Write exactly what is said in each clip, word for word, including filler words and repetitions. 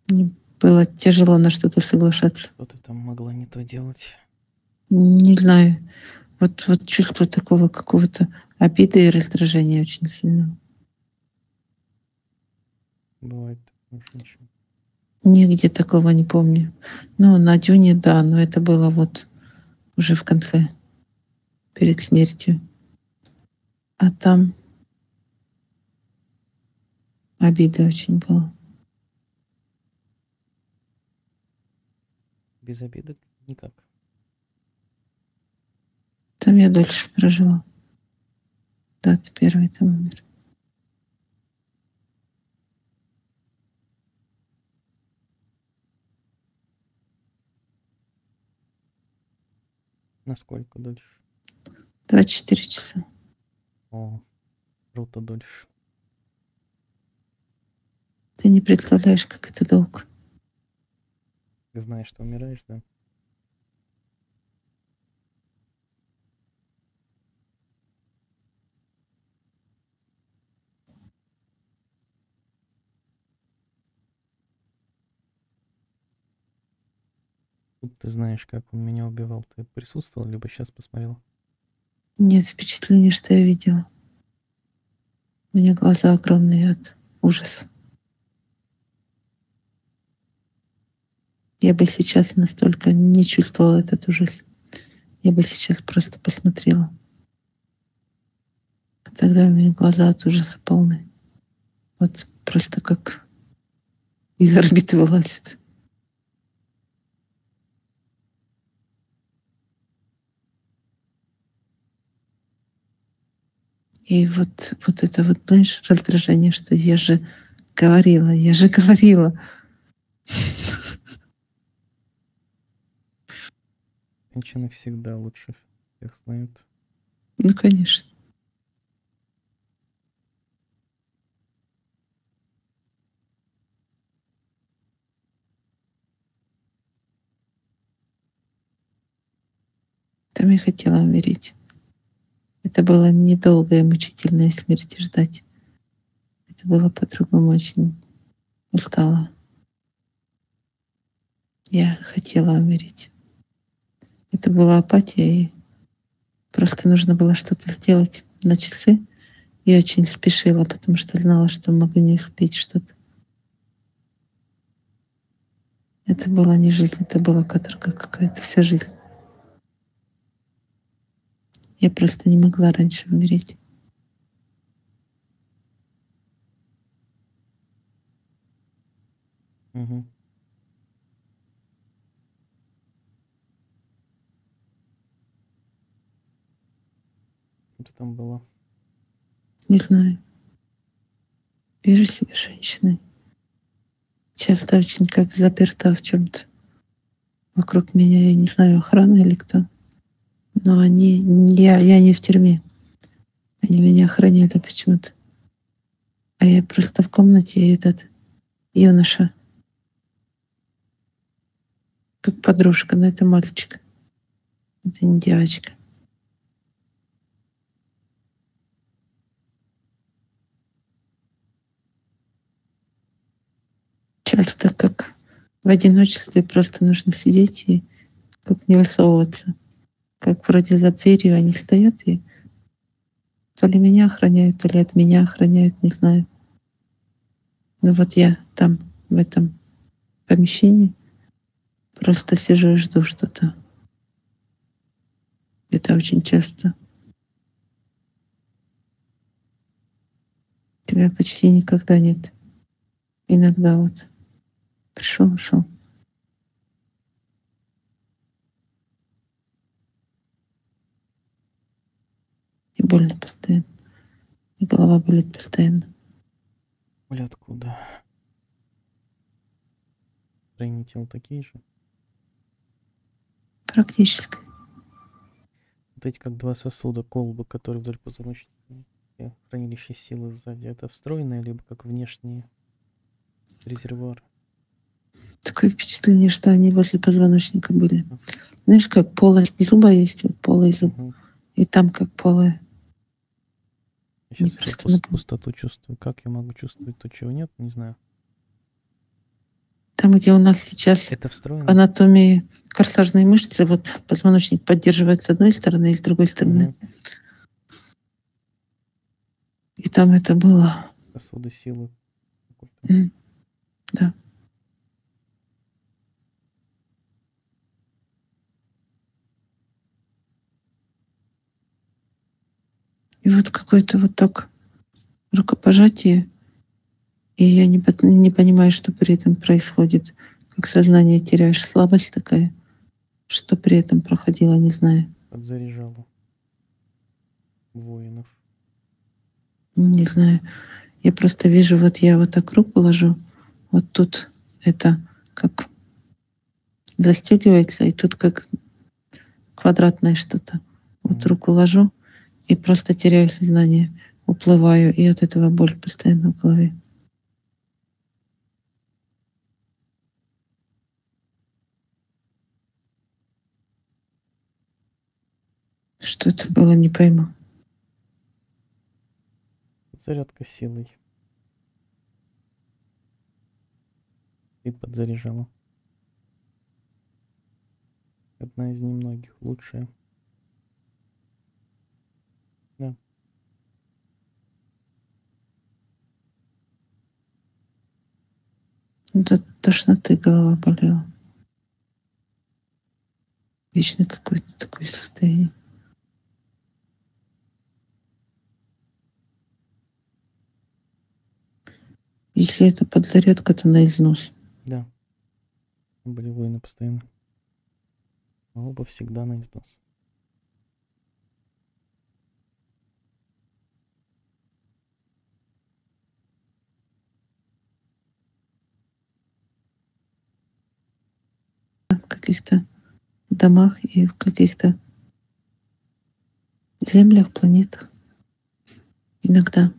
Мне было тяжело на что-то соглашаться. Что ты там могла не то делать? Не знаю. Вот вот чувство такого какого-то обиды и раздражения очень сильного. Бывает у женщин. Нигде такого не помню. Ну, на "Дюне", да, но это было вот уже в конце, перед смертью. А там обида очень была. Без обиды никак. Там я дольше прожила. двадцать первый там умер. Насколько дольше? двадцать четыре часа. О, круто дольше. Ты не представляешь, как это долго. Ты знаешь, что умираешь, да? Тут ты знаешь, как он меня убивал. Ты присутствовал, либо сейчас посмотрел? Нет впечатления, что я видела. У меня глаза огромные от ужаса. Я бы сейчас настолько не чувствовала этот ужас. Я бы сейчас просто посмотрела. А тогда у меня глаза от ужаса полны. Вот просто как из орбиты вылазит. И вот вот это вот, знаешь, раздражение, что я же говорила, я же говорила. Женщины всегда лучше всех знают. Ну, конечно. Там я хотела умереть. Это было недолгая мучительная смерть ждать. Это было по-другому, очень устала. Я хотела умереть. Это была апатия, и просто нужно было что-то сделать на часы. Я очень спешила, потому что знала, что могу не успеть что-то. Это была не жизнь, это была каторга какая-то, вся жизнь. Я просто не могла раньше умереть. Мгм. Что ты там была? Не знаю. Вижу себя женщиной. Часто очень как заперта в чём-то. Вокруг меня, я не знаю, охрана или кто. Но они я я не в тюрьме. Они меня охраняли почему-то. А я просто в комнате, и этот юноша. Как подружка, но это мальчик. Это не девочка. Часто как в одиночестве просто нужно сидеть и как не высовываться. Как вроде за дверью они стоят и то ли меня охраняют, то ли от меня охраняют, не знаю. Ну вот я там, в этом помещении, просто сижу и жду что-то. Это очень часто. Тебя почти никогда нет. Иногда вот пришёл, ушёл. И больно постоянно. И голова болит постоянно. Боль откуда? Строение тела такие же? Практически. Вот эти как два сосуда, колбы, которые вдоль позвоночника, хранилище силы сзади, это встроенные, либо как внешние резервуары? Такое впечатление, что они возле позвоночника были. М. Знаешь, как полость зуба есть, вот полый зуб, Мгм. и там как полая. Я Мне щас просто пус напом пустоту чувствую. Как я могу чувствовать то, чего нет, не знаю. Там, где у нас сейчас Это в встроено? анатомии корсажные мышцы, вот позвоночник поддерживает с одной стороны и с другой стороны. Угу. И там это было. Сосуды силы. какой-то. М, Да. И вот какое-то вот так рукопожатие, и я не, пот- не понимаю, что при этом происходит. Как сознание теряешь, слабость такая. Что при этом проходило, не знаю. Подзаряжало воинов. Не знаю. Я просто вижу, вот я вот так руку ложу, вот тут это как застегивается, и тут как квадратное что-то. Вот Угу. руку ложу и просто теряю сознание, уплываю, и от этого боль постоянно в голове. Что это было, не пойму. Зарядка силой. И подзаряжала. Одна из немногих, лучшая. Да. До тошноты голова болела. Вечно какое-то такое состояние. Если это подзарядка, то на износ. Да. Были воины постоянно. А оба всегда на износ. В каких-то домах и в каких-то землях, планетах. Иногда.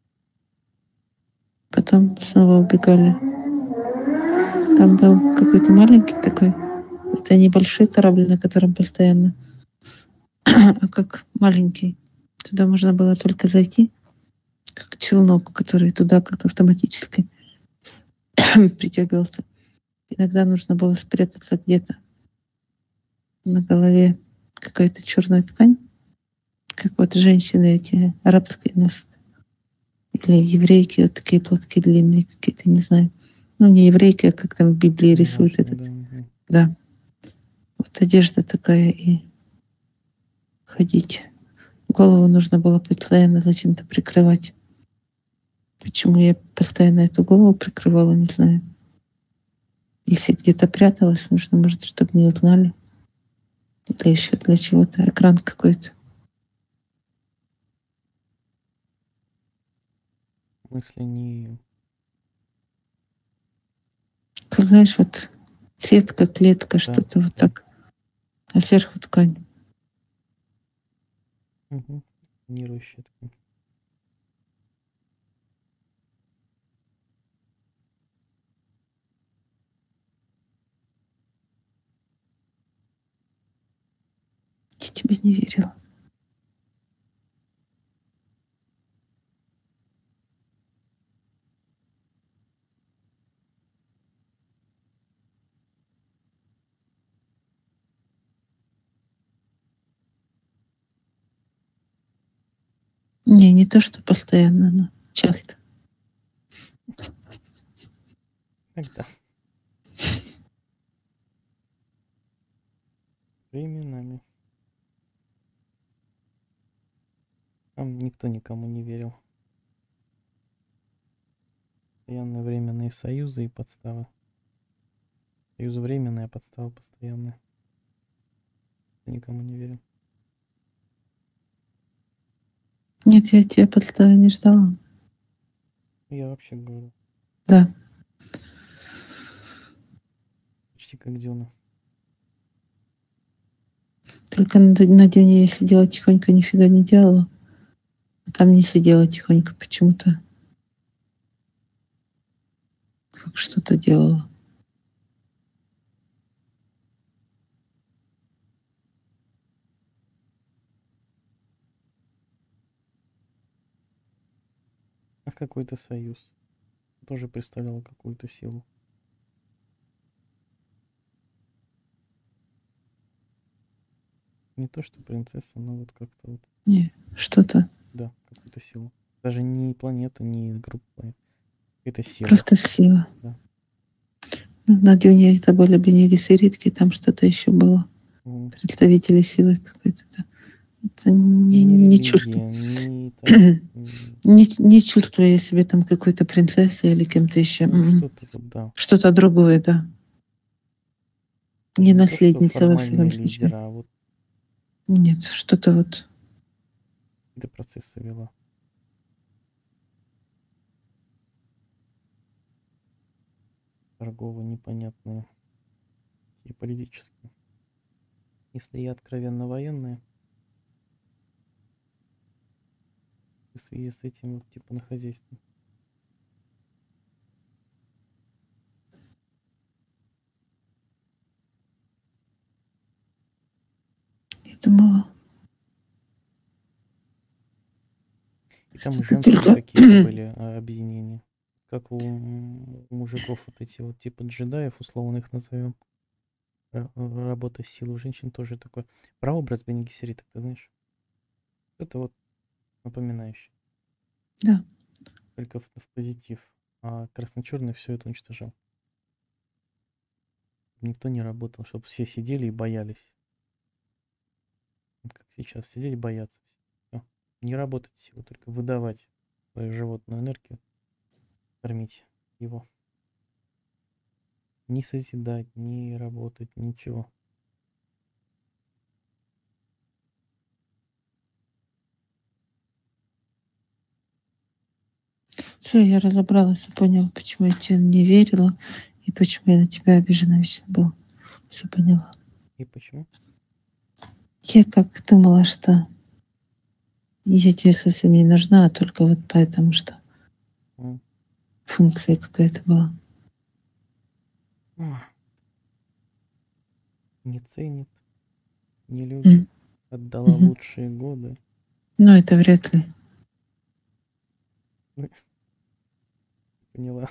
Потом снова убегали. Там был какой-то маленький такой, это небольшой корабль, на котором постоянно, а как маленький. Туда можно было только зайти, как челнок, который туда как автоматически притягивался. Иногда нужно было спрятаться где-то. На голове какая-то черная ткань, как вот женщины эти арабские носят. Или еврейки, вот такие платки длинные какие-то, не знаю. Ну, не еврейки, а как там в Библии рисуют Неважно, да. этот. Угу. Да. Вот одежда такая, и ходить. Голову нужно было постоянно зачем-то прикрывать. Почему я постоянно эту голову прикрывала, не знаю. Если где-то пряталась, нужно, может, чтобы не узнали. Или еще для чего-то. Экран какой-то. Мысли не... Как знаешь, вот сетка, клетка, Да, что-то вот да. так. А сверху ткань. Угу. Планирующая такая. Я тебе не верила. Не, не то, что постоянно, но часто. Тогда. Временами. Там никто никому не верил. Постоянные временные союзы и подставы. Союз временный, а подстава постоянная. Никому не верил. Нет, я тебя подставы не ждала. Я вообще говорю. Да. Почти как Дюна. Только на, Ду- на Дюне я сидела тихонько, нифига не делала. А там не сидела тихонько почему-то. Как что-то делала. А какой-то союз. Тоже представлял какую-то силу. Не то, что принцесса, но вот как-то вот, Не, что-то. да, какую-то силу. Даже не планету, не группу планет. Это сила, Просто сила. да. Ну, на Дюне это были Бене Гессеритки, там что-то еще было. М. Представители силы какой-то. да. Это не, Ни не чувствую. религия, ни там, м, Не, не чувствую я себя там какой-то принцессой или кем-то еще. ну М-м. что-то вот, да. Что-то другое, да. Даже Не не то, что наследница во всяком формальный случае. лидер, а вот Нет, что-то вот. какие-то процессы вела. Торговые, непонятные и политические. Если я откровенно военная, в связи с этим вот типа на хозяйстве. Я думала, И там что-то женские только... какие-то были а, объединения. Как у, м, у мужиков вот эти вот типа джедаев, условно их назовем. Ра- Работа с силой у женщин тоже такой. Прообраз Бени Гессеритов, ты знаешь? Это вот напоминающий. Да. Только в, в позитив. А красно-черный все это уничтожал. Никто не работал, чтобы все сидели и боялись. Вот как сейчас, сидеть бояться. Всё. Не работать силу, только выдавать свою животную энергию, кормить его. Не созидать, не работать, ничего. Все, я разобралась и поняла, почему я тебе не верила и почему я на тебя обижена вечно была. Все поняла. И почему? Я как думала, что я тебе совсем не нужна, а только вот поэтому, что М. функция какая-то была. Ох, не ценит, не любит. М. Отдала Мгм. лучшие годы. Ну, это вряд ли. Ну, поняла.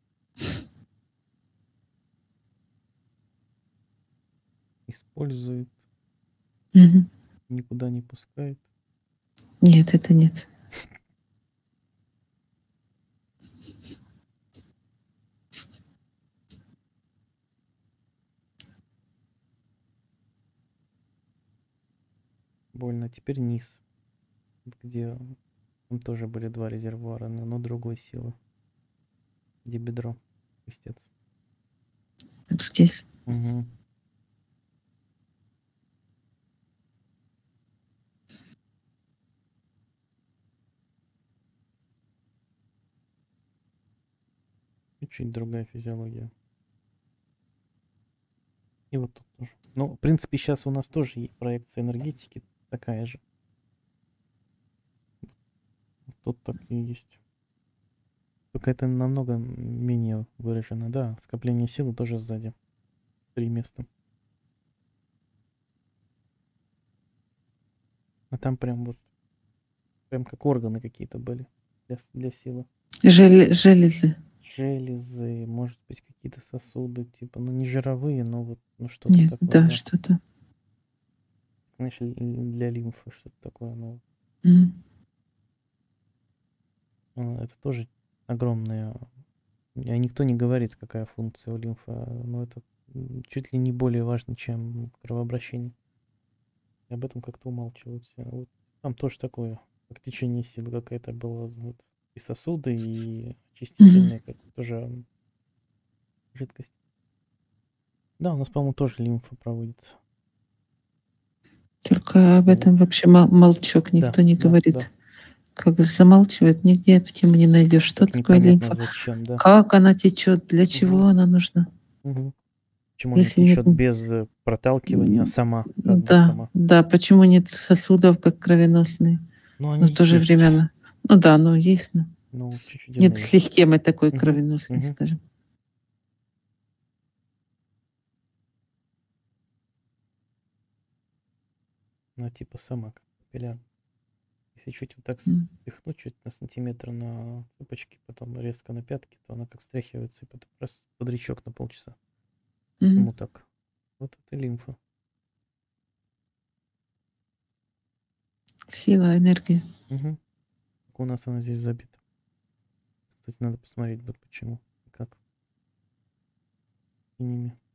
Использует, Мгм. никуда не пускает. Нет, это нет. Больно. А теперь низ, вот где там тоже были два резервуара, но, но другой силы. Где бедро. Пустец. Вот здесь. Угу. Чуть-чуть другая физиология. И вот тут тоже. Ну, в принципе, сейчас у нас тоже и проекция энергетики такая же. Тут так и есть. Только это намного менее выражено. Да, скопление силы тоже сзади. Три места. А там прям вот, прям как органы какие-то были для, с- для силы. Жел- железы. Железы, может быть, какие-то сосуды, типа, ну не жировые, но вот, ну что-то Нет, такое, да, да. что-то. Знаешь, л- л- для лимфы что-то такое, ну, М. э, это тоже огромное. А никто не говорит, какая функция у лимфы, а, но это м, чуть ли не более важно, чем кровообращение. И об этом как-то умалчивают все. Вот там тоже такое, как течение силы какая-то была. Вот, и сосуды, и Мгм. очистительные, как тоже м, жидкость. Да, у нас, по-моему, тоже лимфа проводится. Только об Вот. этом вообще мол- молчок, Да, никто не да, да. говорит. Как замалчивает, нигде эту тему не найдешь. Что Так такое непонятно лимфа? зачем, да. Как она течет? Для Угу, чего она нужна? угу. Почему она Если нет... течет без э, проталкивания, а м, сама, как бы Да, сама. да, почему нет сосудов, как кровеносные? Ну, Но они в то же есть. время... она- Ну да, но есть. Но Ну, чуть-чуть нет иные. схемы такой Угу, кровеносной, угу. скажем. Она типа сама, как капилляр. Если чуть вот так М. стряхнуть, чуть на сантиметр на цыпочки, потом резко на пятки, то она как встряхивается, и потом раз бодрячок на полчаса. Мгм. Ему так. Вот это лимфа. Сила, энергия. Угу. У нас она здесь забита. Кстати, надо посмотреть будет почему. Как. И ними.